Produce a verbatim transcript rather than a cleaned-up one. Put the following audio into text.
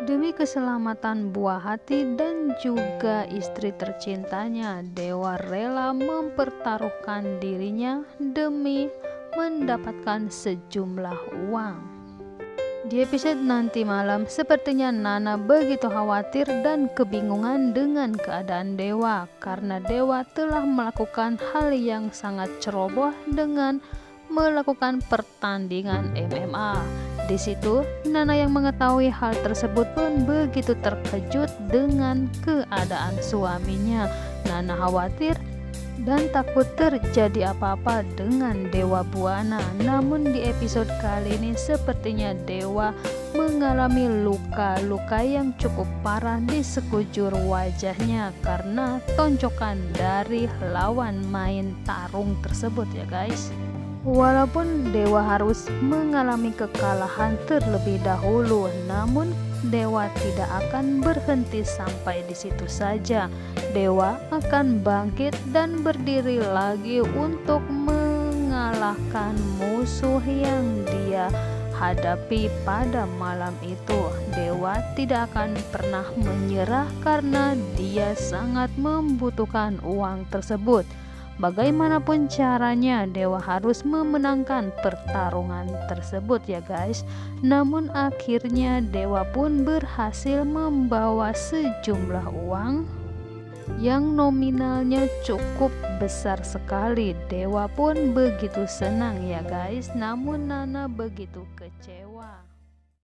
Demi keselamatan buah hati dan juga istri tercintanya, Dewa rela mempertaruhkan dirinya demi mendapatkan sejumlah uang. Di episode nanti malam, sepertinya Nana begitu khawatir dan kebingungan dengan keadaan Dewa karena Dewa telah melakukan hal yang sangat ceroboh dengan melakukan pertandingan M M A. Di situ, Nana yang mengetahui hal tersebut pun begitu terkejut dengan keadaan suaminya. Nana khawatir dan takut terjadi apa-apa dengan Dewa Buana. Namun di episode kali ini sepertinya Dewa mengalami luka-luka yang cukup parah di sekujur wajahnya karena tonjokan dari lawan main tarung tersebut ya guys. Walaupun Dewa harus mengalami kekalahan terlebih dahulu, namun Dewa tidak akan berhenti sampai di situ saja. Dewa akan bangkit dan berdiri lagi untuk mengalahkan musuh yang dia hadapi pada malam itu. Dewa tidak akan pernah menyerah karena dia sangat membutuhkan uang tersebut. Bagaimanapun caranya, Dewa harus memenangkan pertarungan tersebut ya guys. Namun akhirnya Dewa pun berhasil membawa sejumlah uang yang nominalnya cukup besar sekali. Dewa pun begitu senang ya guys, namun Nana begitu kecewa.